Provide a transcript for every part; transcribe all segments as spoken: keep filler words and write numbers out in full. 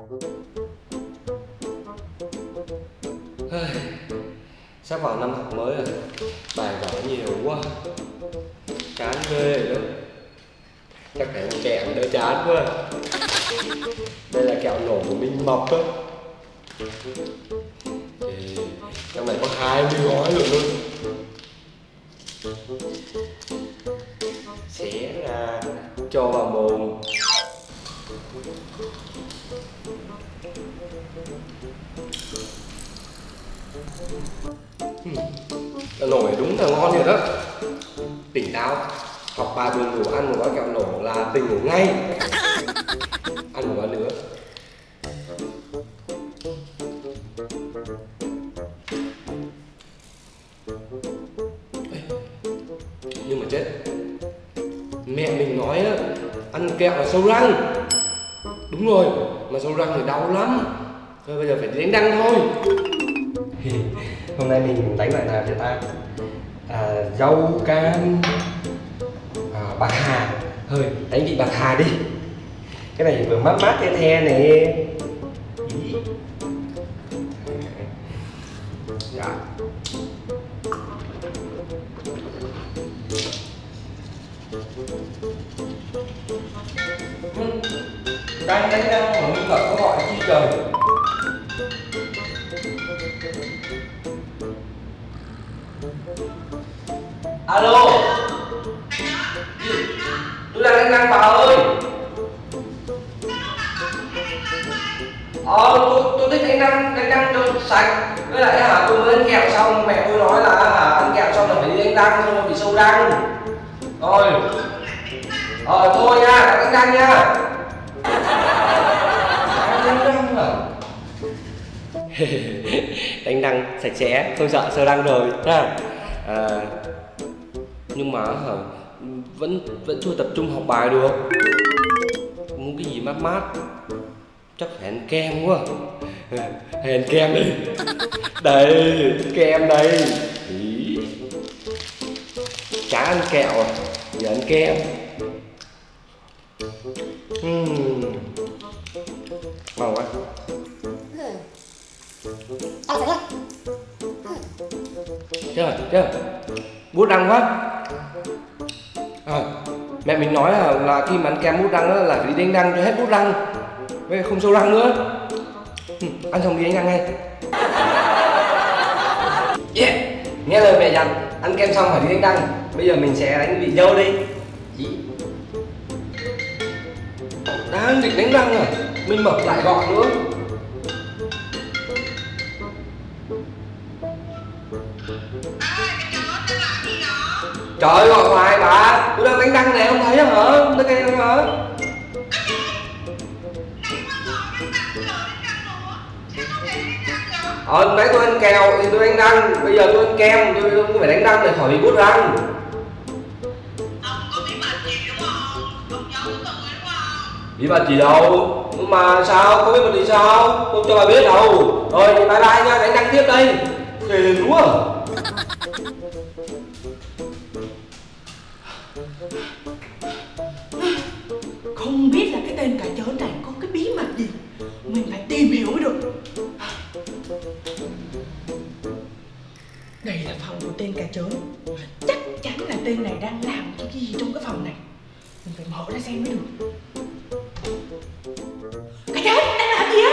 Sắp vào năm học mới rồi, bài vở nhiều quá, chán ghê rồi đó. Chắc phải ăn kẹo đỡ chán quá. Đây là kẹo nổ của Minh Mộc á. Thì trong này có hai mươi gói luôn. Xé ra cho vào mồm. Kẹo nổ này đúng là ngon thiệt đó. Tỉnh táo. Học bài buồn ngủ ăn một gói kẹo nổ là tỉnh ngủ ngay. Ăn một gói nữa. Nhưng mà chết, mẹ mình nói á, ăn kẹo là sâu răng. Đúng rồi, mà sâu răng thì đau lắm. Thôi bây giờ phải đi đánh răng thôi. Hôm nay mình đánh loại nào cho ta? À, rau cam, à, bạc hà. Thôi đánh vị bạc hà đi. Cái này vừa mát mát the the này. Dạ. Đang đánh răng mà Minh Mộc có gọi chi trời. Alo. Tôi đang đánh răng bà ơi. Ờ tôi, tôi thích đánh răng, đánh răng cho sạch. Với lại hả tôi mới ăn kẹo xong, mẹ tôi nói là hả ăn kẹo xong là phải đi đánh răng xong rồi bị sâu răng. Rồi. Ờ thôi nha, đánh răng nha. Đánh răng à? Đánh răng sạch sẽ, không sợ sâu răng rồi ha. À, nhưng mà hả vẫn vẫn chưa tập trung học bài được. Muốn cái gì mát mát, chắc phải ăn kem quá. Hay ăn kem đi. Đây kem đây. Ý. Chả ăn kẹo à, giờ ăn kem. uhm. Ngon quá. Chết rồi, chết rồi. Bút răng quá. À, mẹ mình nói là, là khi mà ăn kem bút răng đó, là phải đi đánh răng cho hết bút răng, với không sâu răng nữa. ừ, Ăn xong đi đánh răng ngay. Yeah. Nghe lời mẹ dặn, ăn kem xong phải đi đánh răng. Bây giờ mình sẽ đánh vị dâu đi. Đang định đánh răng à, Minh Mộc lại gọi nữa. Trời ơi gọi hoài bà, tôi đang đánh răng này không thấy hả? Tôi đánh răng hả? Ờ nãy tôi ăn kẹo thì tôi đánh răng, bây giờ tôi ăn kem tôi không phải đánh răng để khỏi bị bút răng. Ông có bí mật gì đúng không? Ông giấu tôi đúng không? Bí mật gì đâu, nhưng mà sao, có bí mật gì sao? Không cho bà biết đâu. Rồi bye bye nha, đánh răng tiếp đây. Phiền quá. Không biết là cái tên cả chớn này có cái bí mật gì, mình phải tìm hiểu mới được. Đây là phòng của tên cả chớn, chắc chắn là tên này đang làm cái gì trong cái phòng này. Mình phải mở ra xem mới được. Cả chớn đang làm gì á?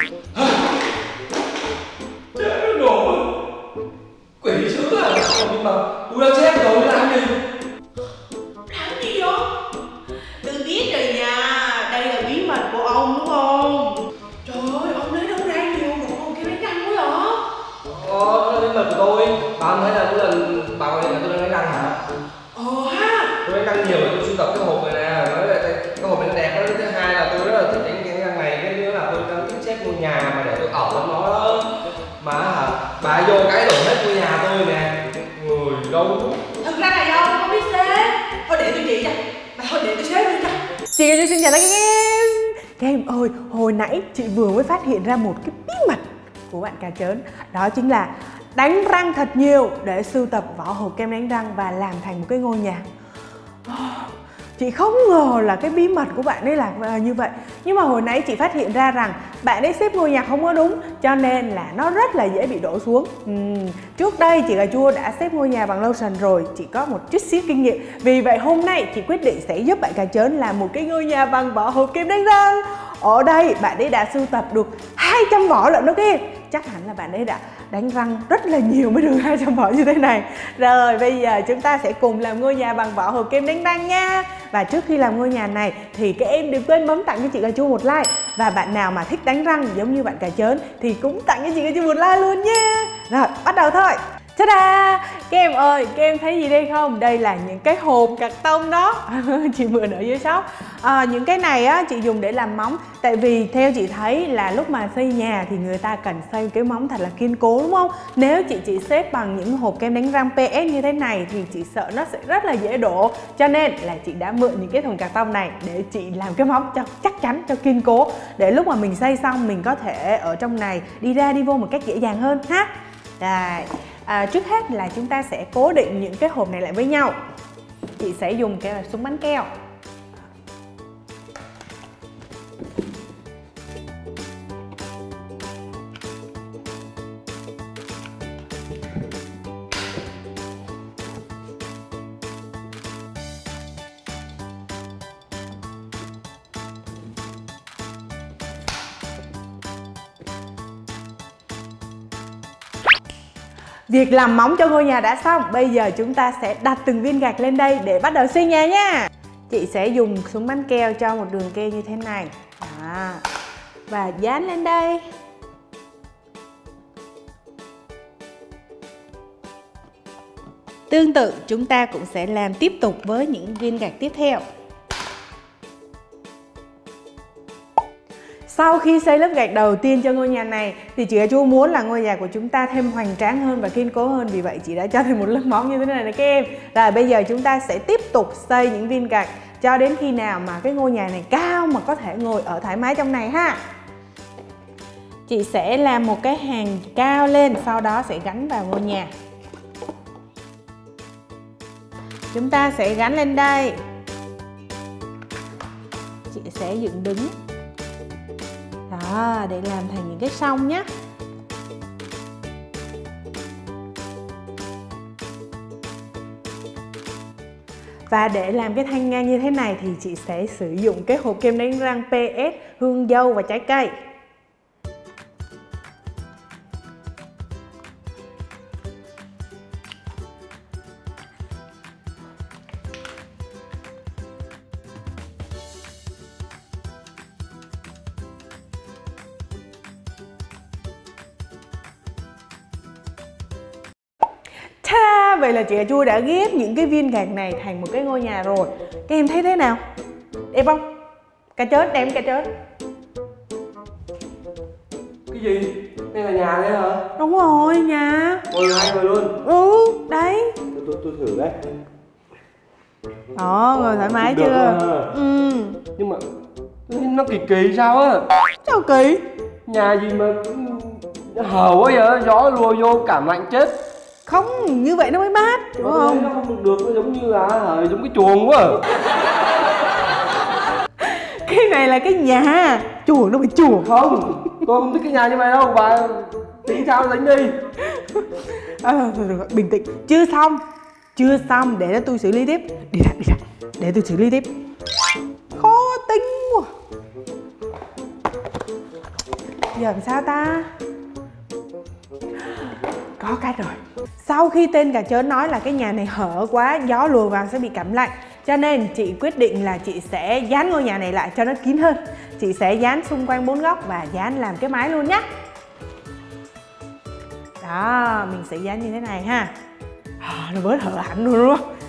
Chết nó nổ. Quỷ dữ à? Nhưng mà tôi đã chết rồi, làm gì? Làm gì vậy? Tôi biết rồi nha, đây là bí mật của ông đúng không? Trời ơi, ông lấy đâu ra nhiều đồ cái đánh răng quá vậy? Ờ, đó là bí mật của tôi. Bà không thấy là mỗi lần bà gọi điện là tôi đang đánh răng hả? Ờ ha. Tôi đánh răng nhiều, tôi sưu tập cái hộp này nè. Nói là cái, cái hộp này nó đẹp đó. Thứ hai là tôi rất là thích đánh cái răng này. Cái nữa là tôi đang thích xếp ngôi nhà mà để tôi ở trong nó đó. Mà hả, bà vô cái đổ hết ngôi nhà tôi nè. Người đâu. Thực ra là do không biết xếp. Thôi để tôi chỉ cho. Mà thôi để tôi xếp đi cho. Chị ơi, xin chào các em. Các em ơi, hồi nãy chị vừa mới phát hiện ra một cái bí mật của bạn Cà Chớn. Đó chính là đánh răng thật nhiều để sưu tập vỏ hộp kem đánh răng và làm thành một cái ngôi nhà. Chị không ngờ là cái bí mật của bạn ấy là như vậy. Nhưng mà hồi nãy chị phát hiện ra rằng bạn ấy xếp ngôi nhà không có đúng, cho nên là nó rất là dễ bị đổ xuống. uhm, Trước đây chị cà chua đã xếp ngôi nhà bằng lotion rồi, chị có một chút xíu kinh nghiệm. Vì vậy hôm nay chị quyết định sẽ giúp bạn cà chớn làm một cái ngôi nhà bằng vỏ hộp kem đánh răng. Ở đây bạn ấy đã sưu tập được hai trăm vỏ lận đó kia. Chắc hẳn là bạn ấy đã đánh răng rất là nhiều mới được hai trăm vỏ như thế này. Rồi bây giờ chúng ta sẽ cùng làm ngôi nhà bằng vỏ hộp kem đánh răng nha. Và trước khi làm ngôi nhà này thì các em đừng quên bấm tặng cho chị cà chua một like. Và bạn nào mà thích đánh răng giống như bạn cà chớn thì cũng tặng cho chị cà chua một like luôn nha. Rồi bắt đầu thôi. Ta-da! Các em ơi, các em thấy gì đây không? Đây là những cái hộp cạc tông đó. Chị Mượn ở dưới shop. à, Những cái này á, chị dùng để làm móng. Tại vì theo chị thấy là lúc mà xây nhà thì người ta cần xây cái móng thật là kiên cố, đúng không? Nếu chị chỉ xếp bằng những hộp kem đánh răng pê ét như thế này thì chị sợ nó sẽ rất là dễ đổ. Cho nên là chị đã mượn những cái thùng cạc tông này để chị làm cái móng cho chắc chắn, cho kiên cố. Để lúc mà mình xây xong mình có thể ở trong này đi ra đi vô một cách dễ dàng hơn ha. Đây. À, trước hết là chúng ta sẽ cố định những cái hộp này lại với nhau. Chị sẽ dùng cái là súng bắn keo. Việc làm móng cho ngôi nhà đã xong. Bây giờ chúng ta sẽ đặt từng viên gạch lên đây để bắt đầu xây nhà nha. Chị sẽ dùng súng bắn keo cho một đường keo như thế này. Đó. Và dán lên đây. Tương tự chúng ta cũng sẽ làm tiếp tục với những viên gạch tiếp theo. Sau khi xây lớp gạch đầu tiên cho ngôi nhà này thì chị cà chua muốn là ngôi nhà của chúng ta thêm hoành tráng hơn và kiên cố hơn. Vì vậy chị đã cho thêm một lớp móng như thế này nè các em. Rồi bây giờ chúng ta sẽ tiếp tục xây những viên gạch cho đến khi nào mà cái ngôi nhà này cao mà có thể ngồi ở thoải mái trong này ha. Chị sẽ làm một cái hàng cao lên, sau đó sẽ gắn vào ngôi nhà. Chúng ta sẽ gắn lên đây. Chị sẽ dựng đứng. Đó, để làm thành những cái song nhé. Và để làm cái thanh ngang như thế này thì chị sẽ sử dụng cái hộp kem đánh răng pê ét hương dâu và trái cây. Ta, vậy là chị cà chua đã ghép những cái viên gạch này thành một cái ngôi nhà rồi. Các em thấy thế nào? Đẹp không? Cà chớn, đẹp cà chớn. Cái gì? Đây là nhà đấy hả? Đúng rồi, nhà. Ngồi hai người luôn. Ừ, đấy. Tôi, tôi, tôi thử đấy. Đó, ngồi thoải mái được chưa? À. Ừ. Nhưng mà nó kỳ kỳ sao á? Sao kỳ? Nhà gì mà hở quá vậy? Gió lùa vô cảm lạnh chết. Không, như vậy nó mới mát, đúng không? Nó không được được, nó giống như là giống cái chuồng quá. Cái này là cái nhà, chuồng nó bị chuồng. Không, tôi không thích cái nhà như vậy đâu. Bà tính sao đánh đi. À, rồi, rồi, bình tĩnh, chưa xong. Chưa xong, để cho tôi xử lý tiếp. Đi ra, đi ra, để tôi xử lý tiếp. Khó tính quá. Giờ làm sao ta? Có cách rồi. Sau khi tên cà chớn nói là cái nhà này hở quá, gió lùa vào sẽ bị cảm lạnh, cho nên chị quyết định là chị sẽ dán ngôi nhà này lại cho nó kín hơn. Chị sẽ dán xung quanh bốn góc và dán làm cái mái luôn nhé. Đó, mình sẽ dán như thế này ha. À, nó bớt hở hẳn luôn đúng không?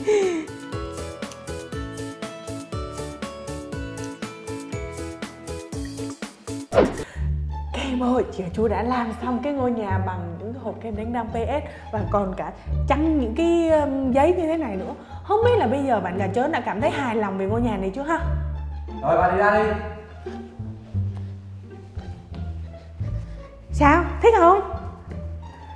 Em ơi, chị cà chua đã làm xong cái ngôi nhà bằng những hộp kem đánh răng pê ét và còn cả chắn những cái um, giấy như thế này nữa. Không biết là bây giờ bạn cà chớn đã cảm thấy hài lòng về ngôi nhà này chưa ha? Rồi bạn đi ra đi. Sao? Thích không?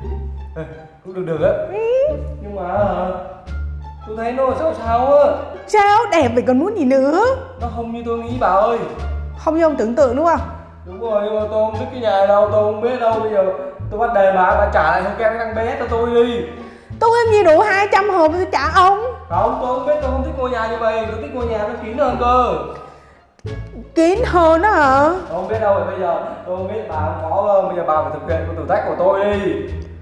Ê, cũng được được á. Ừ. Nhưng mà tôi thấy nó sao sao á. sao, đẹp vậy còn muốn gì nữa. Nó không như tôi nghĩ bà ơi. Không như ông tưởng tượng đúng không? Đúng rồi, nhưng mà tôi không biết cái nhà này đâu, tôi không biết đâu. Bây giờ tôi bắt đề bà, bà trả lại hộp kem đánh răng bé cho tôi đi. Tôi em gì đủ hai trăm hộp tôi trả ông. Không, tôi không biết, tôi không thích ngôi nhà như vậy. Tôi thích ngôi nhà nó kín hơn cơ. Kín hơn đó hả? Tôi không biết đâu rồi, bây giờ tôi không biết, bà không có, bây giờ bà phải thực hiện cái thử thách của tôi đi.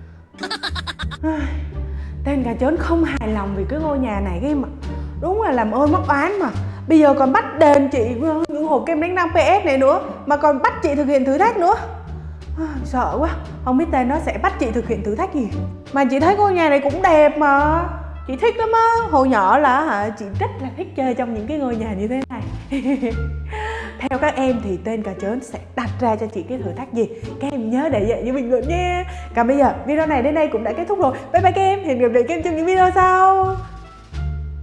Tên cà chớn không hài lòng vì cái ngôi nhà này cái mà đúng là làm ơn mắc oán mà. Bây giờ còn bắt đền chị những hộp kem đánh răng pê ét này nữa, mà còn bắt chị thực hiện thử thách nữa. À, sợ quá, không biết tên nó sẽ bắt chị thực hiện thử thách gì. Mà chị thấy ngôi nhà này cũng đẹp mà, chị thích lắm á. Hồi nhỏ là hả, chị rất là thích chơi trong những cái ngôi nhà như thế này. Theo các em thì tên cà chớn sẽ đặt ra cho chị cái thử thách gì? Các em nhớ để lại như bình luận nha. Còn bây giờ video này đến đây cũng đã kết thúc rồi. Bye bye các em, hẹn gặp lại các em trong những video sau.